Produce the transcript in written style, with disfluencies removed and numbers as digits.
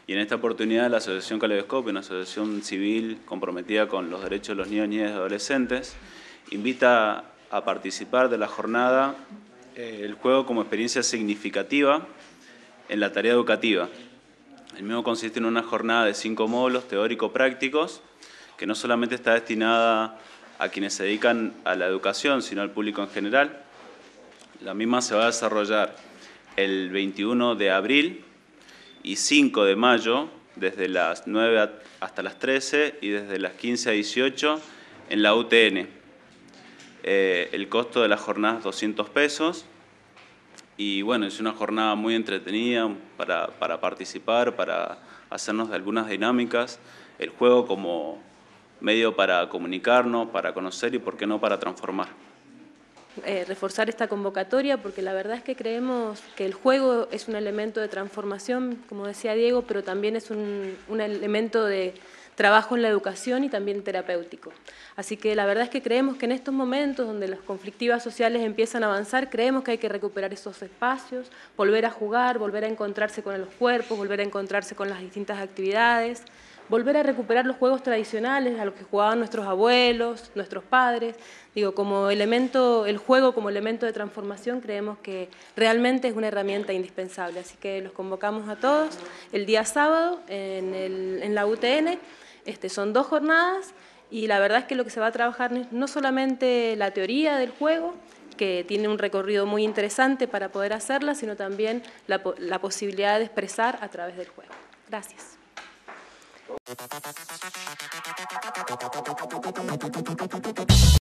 Y en esta oportunidad la Asociación Caleidoscopio, una asociación civil comprometida con los derechos de los niños, niñas y adolescentes, invita a participar de la jornada el juego como experiencia significativa en la tarea educativa. El mismo consiste en una jornada de 5 módulos teórico-prácticos que no solamente está destinada a quienes se dedican a la educación, sino al público en general. La misma se va a desarrollar el 21 de abril y 5 de mayo, desde las 9 hasta las 13 y desde las 15 a 18 en la UTN. El costo de la jornada es 200 pesos y bueno, es una jornada muy entretenida para participar, para hacernos de algunas dinámicas, el juego como medio para comunicarnos, para conocer y por qué no para transformar. Reforzar esta convocatoria porque la verdad es que creemos que el juego es un elemento de transformación, como decía Diego, pero también es un elemento de trabajo en la educación y también terapéutico. Así que la verdad es que creemos que en estos momentos donde las conflictivas sociales empiezan a avanzar, creemos que hay que recuperar esos espacios, volver a jugar, volver a encontrarse con los cuerpos, volver a encontrarse con las distintas actividades, volver a recuperar los juegos tradicionales a los que jugaban nuestros abuelos, nuestros padres. Digo, como elemento, el juego como elemento de transformación creemos que realmente es una herramienta indispensable. Así que los convocamos a todos el día sábado en la UTN. Son 2 jornadas y la verdad es que lo que se va a trabajar no solamente la teoría del juego, que tiene un recorrido muy interesante para poder hacerla, sino también la posibilidad de expresar a través del juego. Gracias.